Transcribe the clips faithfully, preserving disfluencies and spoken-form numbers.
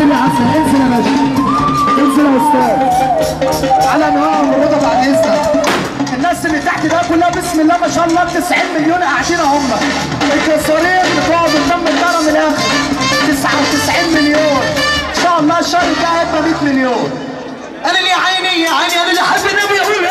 انزل يا حسن، انزل يا باشا، انزل يا استاذ. على نهار موجوده بعد اذنك. الناس اللي تحت ده كلها بسم الله ما شاء الله تسعين مليون قاعدين هم. الجسارين بتوع بالدم الدرع من الاخر تسعة وتسعين مليون. ان شاء الله الشهر الجاي هيبقى مية مليون. انا اللي يا عيني يا عيني انا اللي حب النبي يقول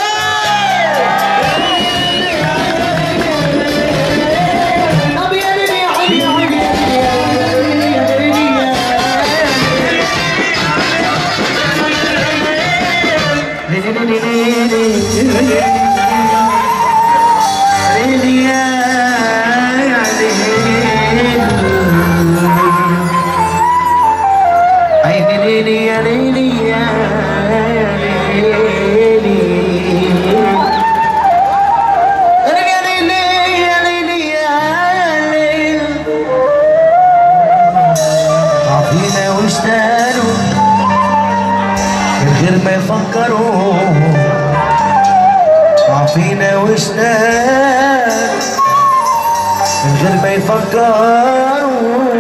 عافينا واشتاق من غير ما يفكروا.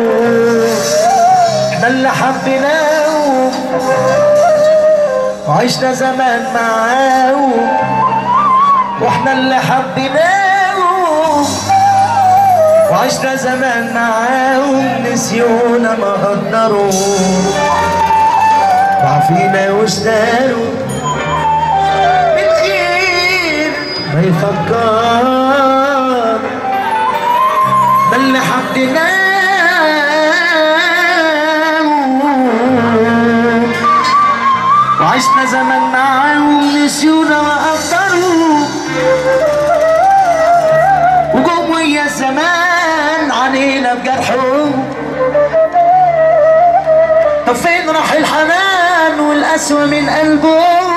احنا اللي حبيناه وعشنا زمان معاه، واحنا اللي حبيناه وعشنا زمان معاه. نسيونا ما قدروا وعافينا واشتاقوا ما يفكر باللي حبيناه وعشنا زمان معاه ونسيونا وقدروا. وجم ويا الزمان علينا بجرحه. طب فين راح الحنان والقسوة من قلبه؟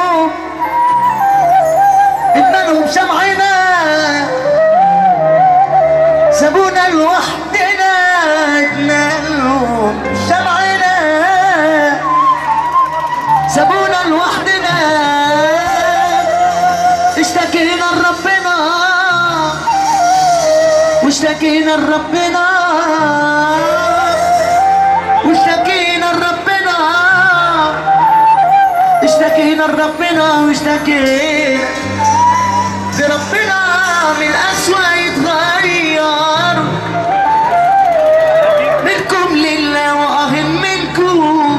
ادمانهم شمعنا سابونا لوحدنا. ادمانهم شمعنا سابونا لوحدنا. اشتكينا لربنا واشتكينا لربنا واشتكينا لربنا اشتكينا لربنا واشتكينا بربنا من الأسوأ يتغير. منكم لله وأهم منكم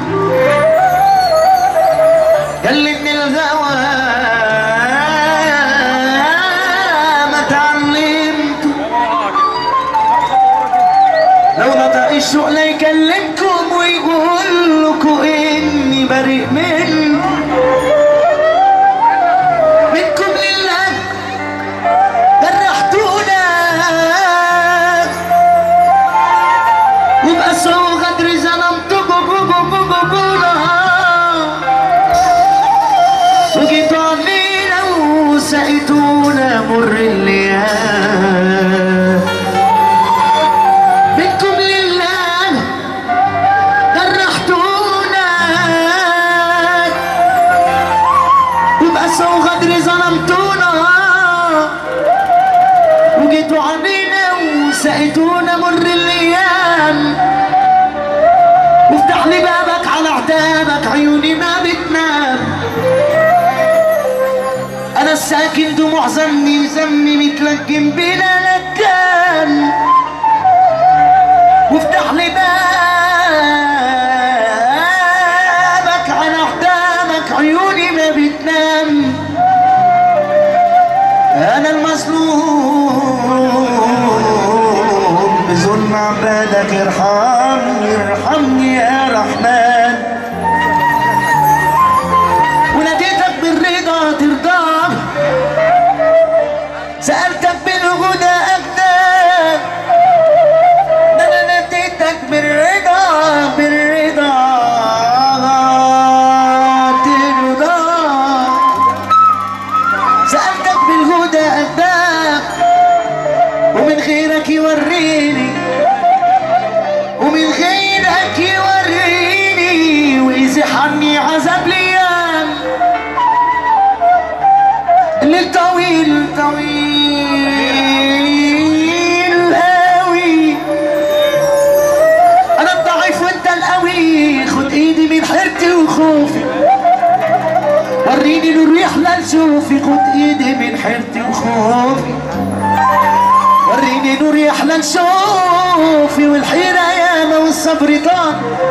كلمني الغوى ما تعلمتم. لو نطق الشوق لا يكلمكم ويقول لكم إني بريء منكم. سقيتونا مر الليالي. منكم لله جرحتونا وبأسى وغدر ظلمتونا. وجيتوا علينا وسقيتونا مر الايام. وافتح لي بابك على عتابك عيوني ما بتنام. أنا الساكن دموع ظني ذمي متلجم بلا لكان. وافتح لي بابك على قدامك عيوني ما بتنام. أنا المظلوم بظلم عبادك ارحمني ارحمني يا رحمن. وناديتك بالرضا ترضى سألتك بالهدى أقدام. ده أنا ناديتك بالرضا وخوفي، وريني نور يحلى لشوفي، خد ايدي من حيرتي وخوفي، وريني نور يحلى لشوفي، والحيرة ياما والصبر طال،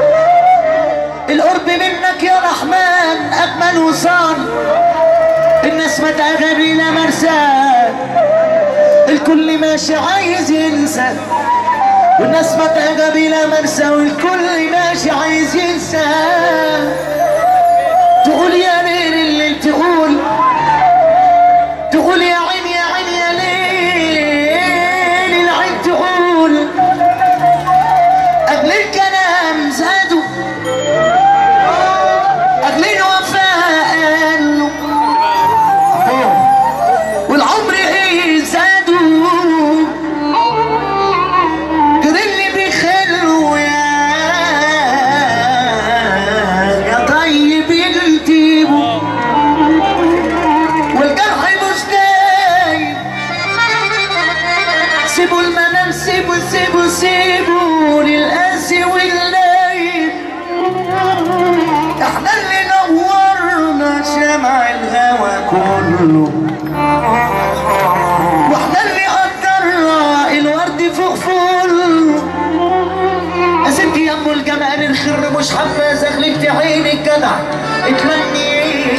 القرب منك يا رحمن أجمل وصال، الناس ما تغبي لا مرسال، الكل ماشي عايز ينسى، والناس ما تغبي لا مرسى، والكل ماشي عايز ينسى، تقول يا ليل الليل، تقول تقول يا عين يا عين يا ليل العين، تقول قبل الكلام زادوا، قبل الوفاء قالوا، والعمر ايه زادوا، كده اللي بيخلوا يا يا طيب ينتيبوا، والجرح مش دايم، سيبوا المنام، سيبوا سيبوا سيبوا للقاسي واللايم، احنا اللي نورنا شمع الهوى كله، واحنا اللي قدرنا الورد فوق فوله، يا ستي يا ام الجمال الخر مش حابه زغللت عينك جدع، اتمني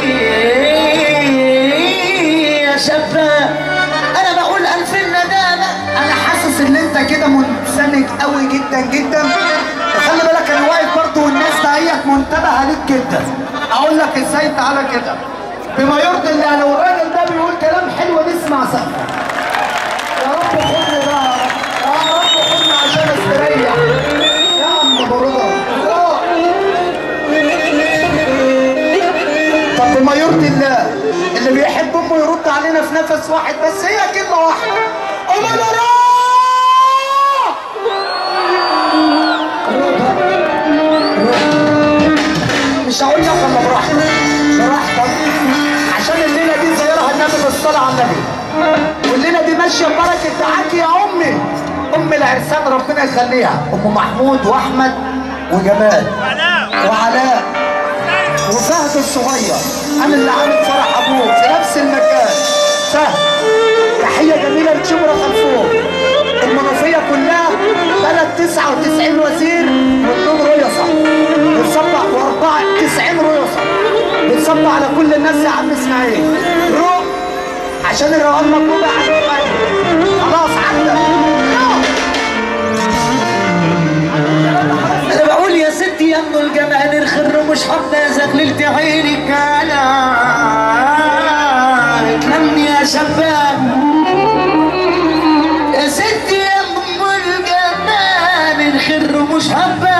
يا شابه، انا بقول الف ندامه، انا حاسس ان انت كده منسلك قوي جدا جدا، وخلي بالك انا واقف برضه والناس دهيت منتبهه ليك جدا. اقول لك ازاي؟ تعالى كده بما يرضي الله، لو الراجل ده بيقول كلام حلو نسمع سقفه. يا رب خدني بقى، يا رب خدني عشان استريح يا عم ابو رضا. طب بما يرضي الله، اللي بيحب امه يرد علينا في نفس واحد بس، هي كلمه واحده، قوم انا مش هقول لك الا براحتك براحتك، عشان الليله دي زيارها النبي بالصلاه على النبي، والليله دي ماشيه ببركه دعاكي يا امي، ام العرسان ربنا يخليها، ام محمود واحمد وجمال وعلاء وفهد الصغير، انا اللي عامل فرح ابوه في نفس المكان. فهد تحيه جميله لشبرا خلفوه، المنوفيه كلها بلد تسعة وتسعين وزير واثنين ريصه، بتصبح واربعه تسعين ريصه، بتصبح على كل الناس يا عم اسماعيل. روح عشان الروان مطلوبه يا حبيبي، خلاص عدى. انا بقول يا ستي يا ام الجمال الخر مش حابه زغللت عينك، انا اتلم يا شباب، يا ستي يا ام الجمال الخر مش حابه،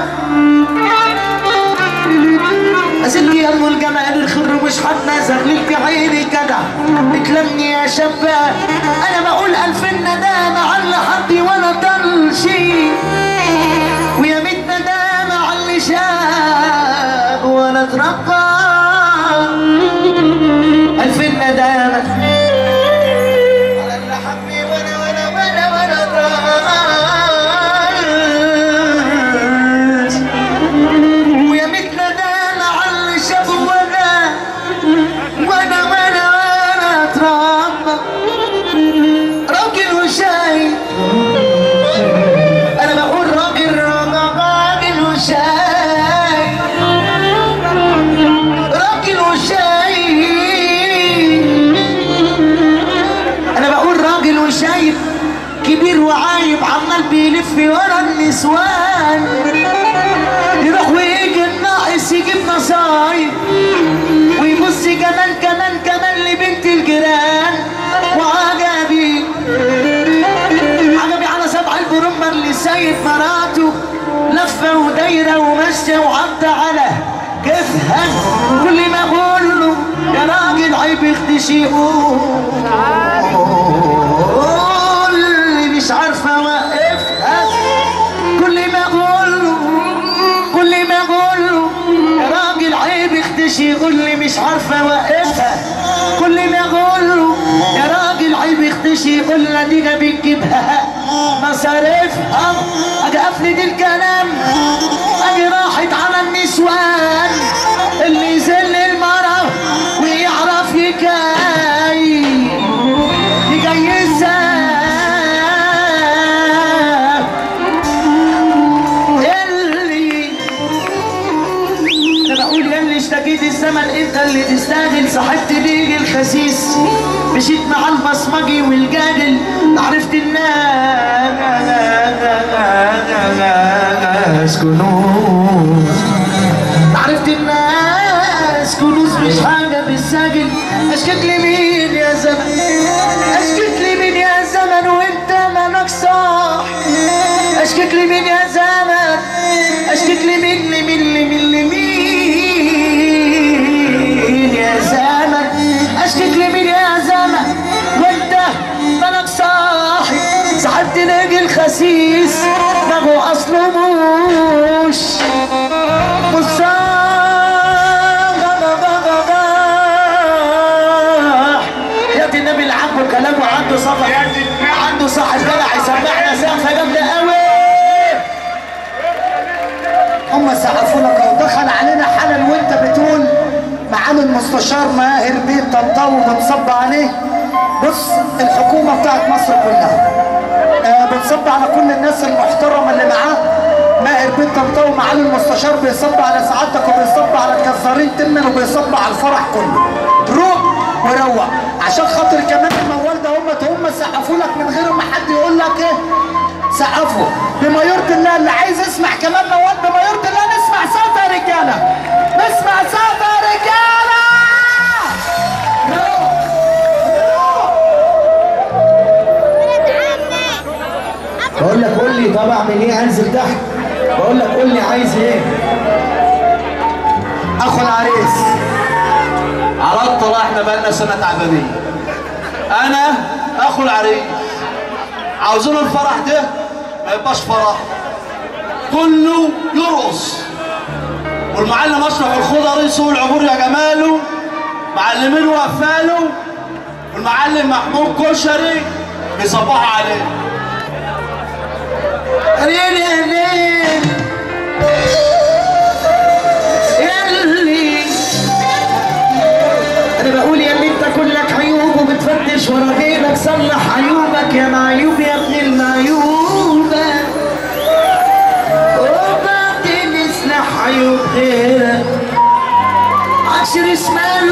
يا ستي يا ام الجمال الخر مش حابه زغللت عينك، كده اتلمني يا شباب، انا بقول الف ندامه على حبي وانا طلشي، ويا ميت ندامة على اللي شاب وانا اتربى، الف ندامة على اللي حبي وانا وانا وانا وانا طلش، ويا ميت ندامة على اللي شاب وانا وانا وانا وانا اتربى، راجل وشايب، انا بقول راجل راجل وشايب، راجل وشايب، انا بقول راجل وشايب كبير وعايب، عمال بيلف ورا النسوان، يروح ويجي الناقص يجيب مصايب، ويبص كمان كمان كمان لبنت الجيران، وعجبي عجبي على سبع البرمة اللي سايب مراته لفة ودايرة وماشية وعدى على كيفها، كل ما اقول له يا راجل عيب يختشي يقول لي مش عارفة اوقفها، كل ما اقول له كل ما اقول له يا راجل عيب يختشي يقول لي مش عارفة اوقفها، كل ما اقول له يا راجل عيب يختشي يقول لي دي بنجيبها مصاريفها، اجي افلد الكلام اجي راحت على النسوان، اللي اشتكيت الزمن انت اللي تستاهل. صاحبت بيجي الخسيس مشيت مع البصمجي والجاهل. عرفت الناس كنوز، عرفت الناس كنوز مش حاجة بالساجل. اشكت لي مين يا زمن، اشكت لي مين يا زمن وانت مالك صح. اشكت لي مين يا زمن، اشكت لي مين لي مين لي مين لي مين يا زمن. اشكت لي مين يا زمن وانت مالك صاحي. سحبت ناجي الخسيس ما هو اصله مش كلامه عنده صفا، عنده صاحب جدع يسمعنا سقفه جامده قوي. هم سقفوا لك ودخل علينا حالا وانت بتقول معالي المستشار ماهر بيه طنطاوي بتصب عليه. بص الحكومه بتاعت مصر كلها آه بتصب على كل الناس المحترمه اللي معاه. ماهر بيه طنطاوي معالي المستشار بيصب على سعادتك وبيصب على الكزارين تمن وبيصب على الفرح كله. روح وروق عشان خاطر كمان الموال ده هم هم سقفوا لك من غير ما حد يقول لك ايه. سقفوا بما يرضي الله. اللي عايز يسمع كمان موال بما يرضي الله نسمع صوت يا رجاله، نسمع صوت يا رجاله. بقول لك قول لي طب اعمل ايه؟ انزل تحت. بقول لك قول لي عايز ايه؟ اخو العريس عرضت الله احنا بقالنا سنه تعبانين. انا اخو العريس عاوزين الفرح ده ما يبقاش فرح كله يرقص. والمعلم اشرف الخضري سوق العبور يا جماله معلمين وقفاله والمعلم محمود كشري بيصبحوا عليه. ليل يا ليل ياللي انا بقول يا اللي انت كلك عيوب وبتفتش ورا غيرك. صلح عيوبك يا معيوب يا ابن المعيوبة وبعدين اصلح عيوب غيرك. عشر اسمال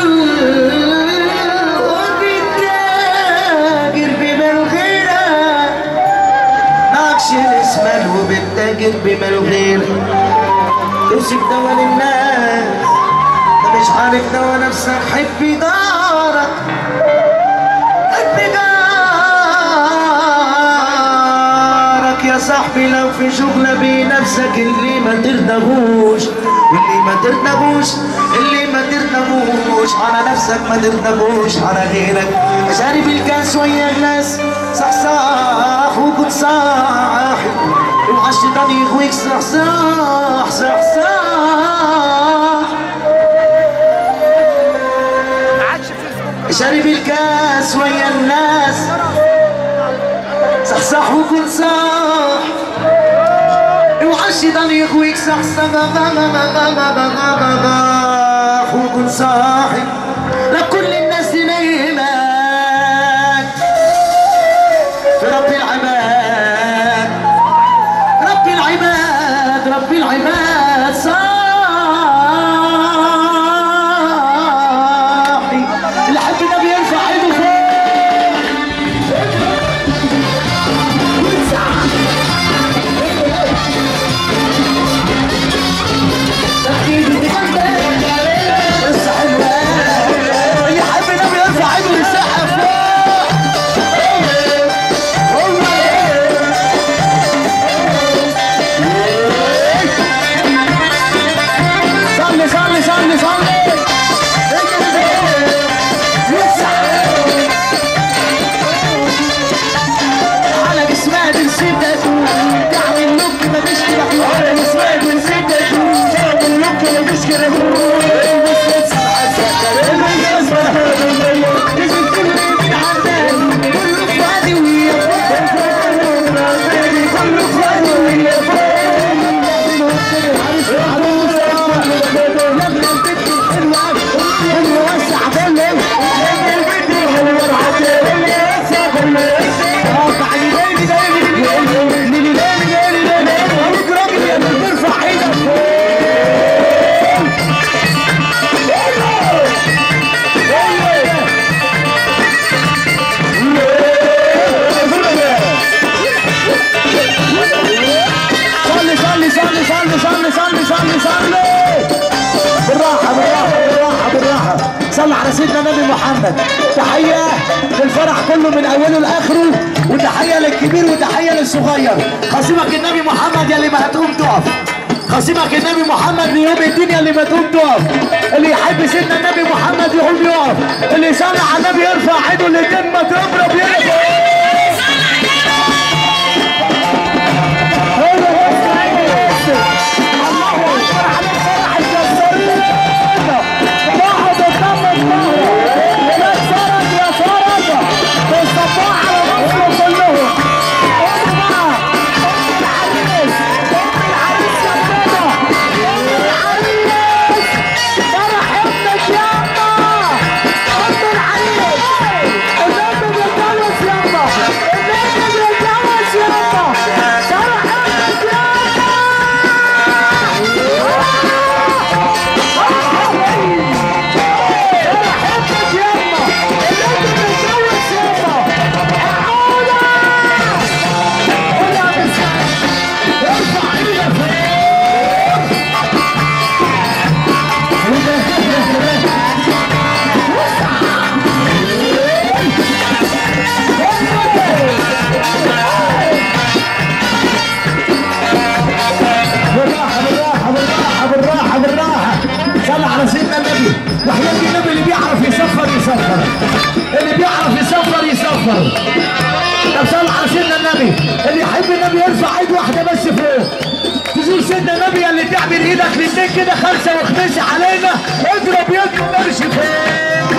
وبالتاجر بمال غيرك. عشر اسمال وبالتاجر بمال غيرك. توصف دوا للناس انت مش عارف دوا نفسك. حب جارك حب جارك يا صاحبي. لو في شغلة بنفسك اللي ما ترضبوش واللي ما ترضبوش اللي ما ترضبوش على نفسك ما ترضبوش على غيرك. شارب الكاس ويا الناس صحصح وكن صاحي. اوعى الشيطان يغويك صحصح صحصح. شارب الكاس ويا الناس صحصح وكن صاح. اوعى الشيطان يغويك صحصح وكن صاحي. لا كل الناس تنيمك في رب العباد. رب العباد رب العباد صاحي. اللي حب ده بيرفع ايده فوق. اللي حب ده بيرفع ايده ويسقف فوق. صلي صلي صلي صلي. على جسمها بنسيتك تعمل لوك مفيش كده. على جسمها بنسيتك تعمل لوك مفيش كده. صلى على سيدنا النبي محمد. تحيه للفرح كله من اوله لاخره، وتحيه للكبير وتحيه للصغير. خصيمك النبي محمد يا اللي ما هتقوم تقف، خصيمك النبي محمد ليوم الدنيا اللي ما تقوم تقف. اللي يحب سيدنا النبي محمد يقوم يقف، اللي يصلي على النبي يرفع ايده الاتنين ما تضرب يرفع. وحياة النبي اللي بيعرف يسفر يسفر، اللي بيعرف يسفر يسفر. طب صل على سيدنا النبي، اللي يحب النبي يرفع ايد واحده بس فوق. تزور سيدنا النبي اللي تعمل ايدك الاثنين كده خمسه وخمسه علينا، اضرب يد مرش فوق.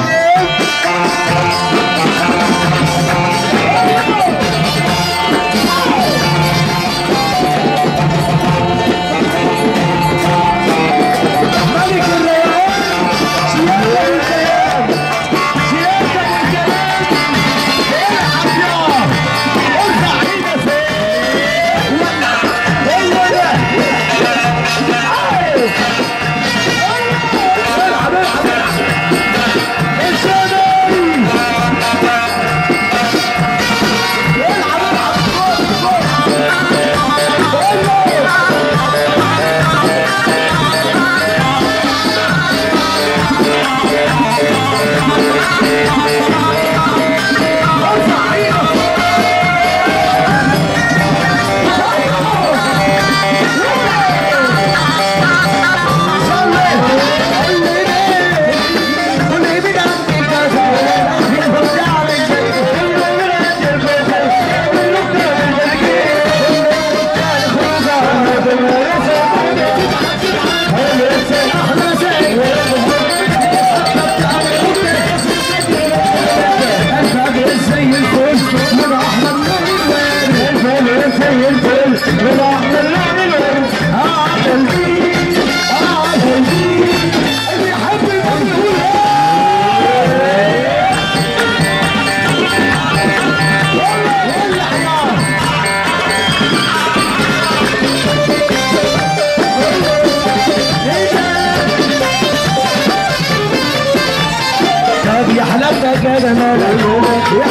يا حلاوتك يا جمالك يا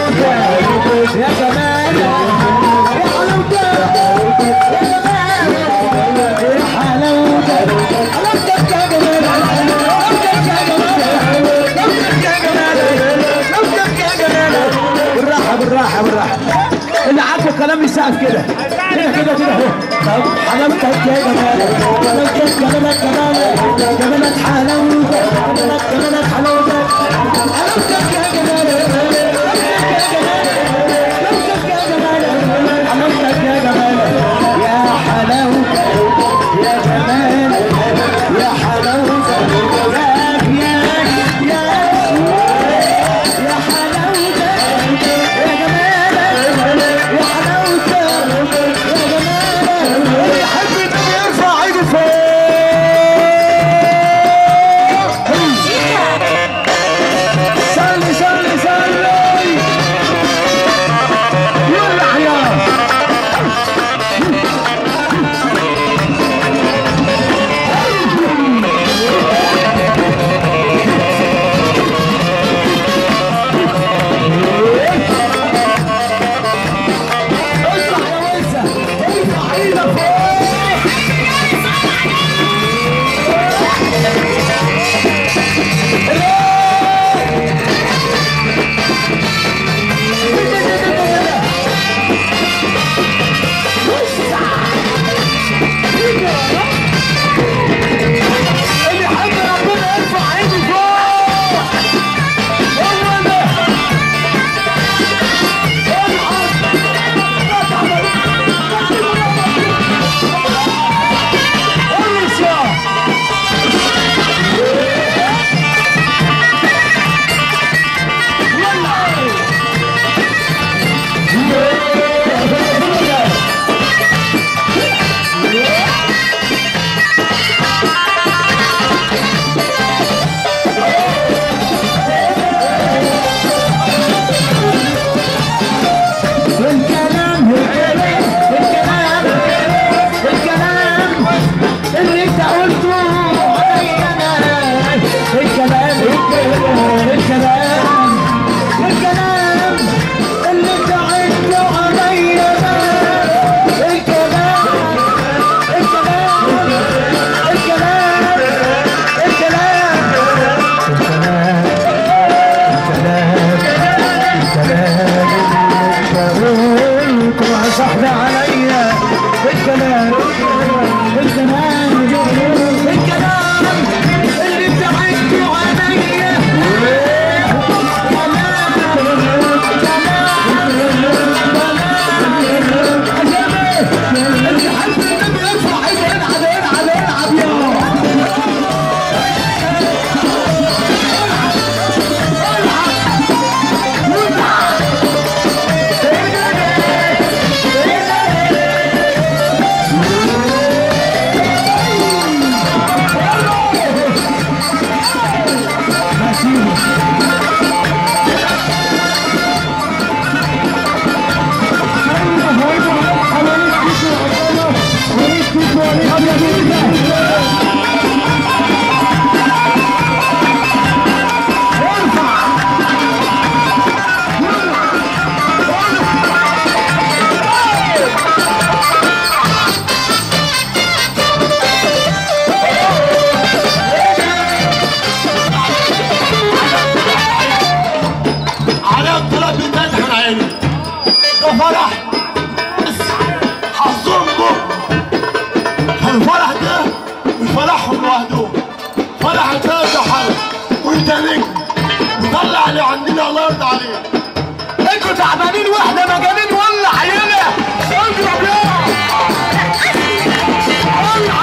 حلاوتك يا جمالك يا حلاوتك يا جمالك يا حلاوتك حلاوتك يا جمالك حلاوتك يا جمالك حلاوتك يا جمالك حلاوتك يا جمالك. بالراحة بالراحة بالراحة، اللي عارفه كلام يسقف كده كده كده كده اهو. حلاوتك يا جمالك حلاوتك جمالك جمالك جمالك حلاوتك جمالك جمالك حلاوتك حلاوتك يا جمالك حلاوتك يا جمالك حلاوتك يا جمالك يا حلاوتك يا جمالك يا حلاوتك يا يا يا حلاوتك يا جمالك يا حلاوتك يا جمالك. اللي يحب النبي يرفع ايده فوق. لوحده فرح الفاتح حرب وانت نجم طلع اللي عندنا الله يرضى عليك. انتوا تعبانين واحنا مجانين ولا عينه اضرب يا